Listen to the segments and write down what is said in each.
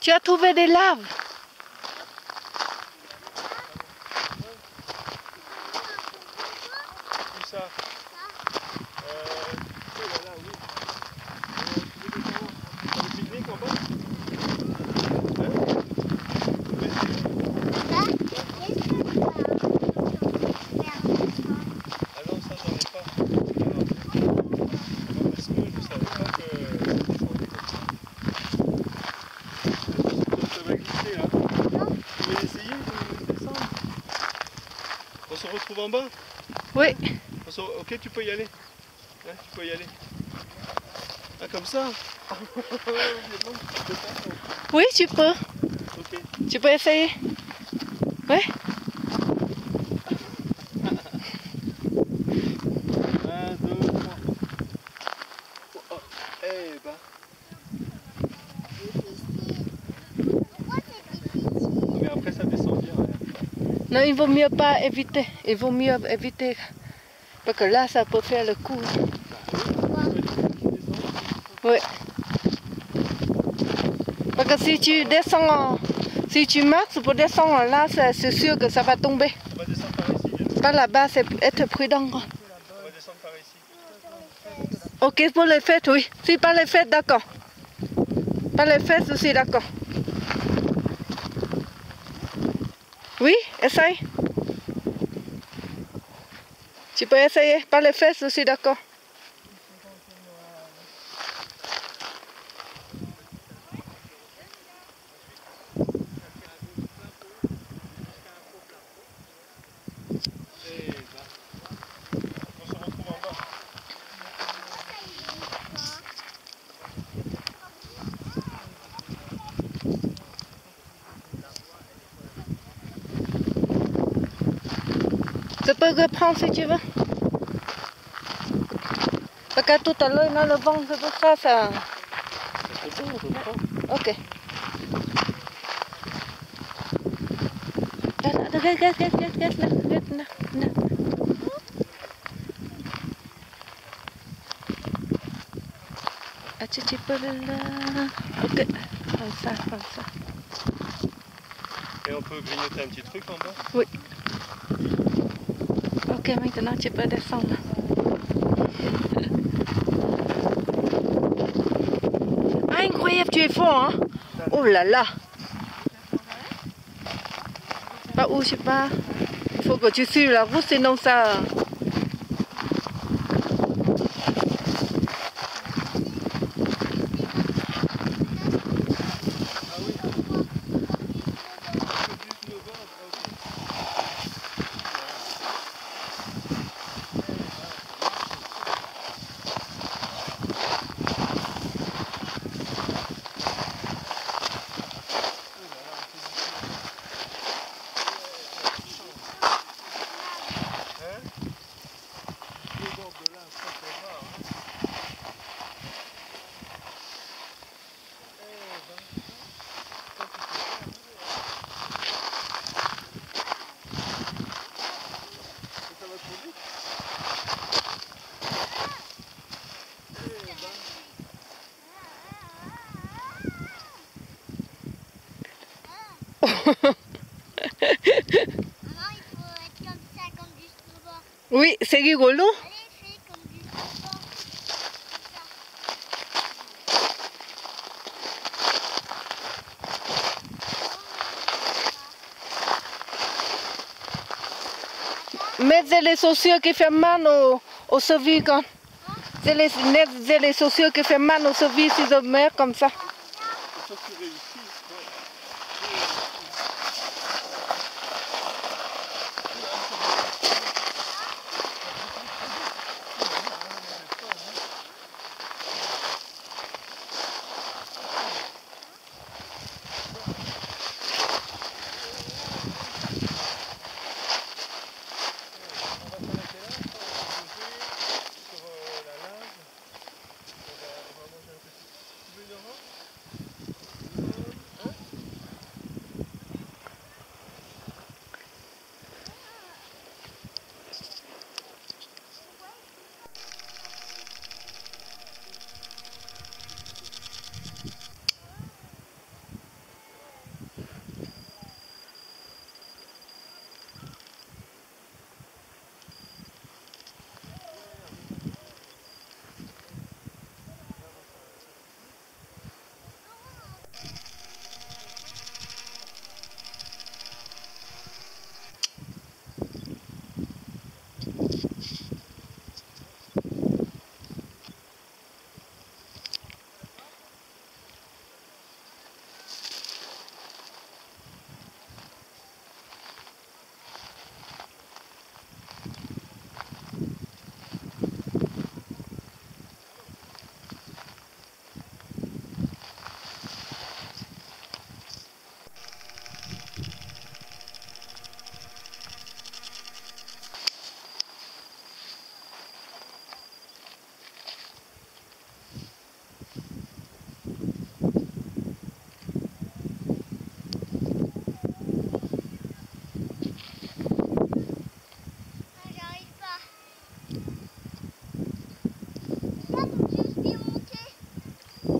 Tu as trouvé des laves? Où ça? Oh là là, oui. Le pique-nique en bas? Ah non, ça j'en ai pas. Non, parce que je savais pas que ça va glisser là. Tu veux essayer de descendre? On se retrouve en bas? Oui. Ok, tu peux y aller. Ouais, tu peux y aller. Ah, comme ça? Oui, tu peux. Ok. Tu peux essayer. Oui. 1, 2, 3. Oh, eh ben. Mais après ça descend bien. Ouais. Non, il vaut mieux pas éviter. Il vaut mieux éviter. Parce que là, ça peut faire le coup. Oui. Parce que si tu descends, si tu marches pour descendre là, c'est sûr que ça va tomber. On va descendre par ici. Pas là-bas, c'est être prudent. On va descendre par ici. Ok, pour les fêtes, oui. Si pas les fêtes, d'accord. Pas les fêtes, je suis d'accord. Oui, essaye. Tu peux essayer. Pas les fêtes, je suis d'accord. Eh ben. On se retrouve en bas. Je peux reprendre si tu veux. Parce que tout à l'heure, dans le vent, c'est pour ça, ça... C'est bon, on reprend. Ok. Regarde là. Ah, tu peux là. Ok. Comme ça. Et on peut grignoter un petit truc en bas? Oui. Ok, maintenant tu peux descendre. Ah, incroyable, tu es fort, hein? Oh là là. Pas où, je sais pas. Il faut que tu suives la route, sinon ça... Oui, c'est rigolo. Mais c'est les chaussures qui font mal aux chevilles. C'est les chaussures qui font mal aux chevilles si je mets comme ça.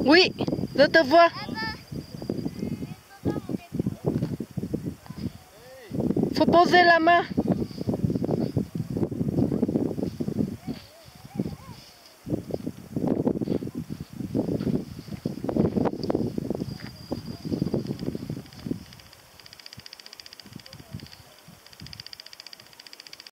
Oui, je te vois. Faut poser la main.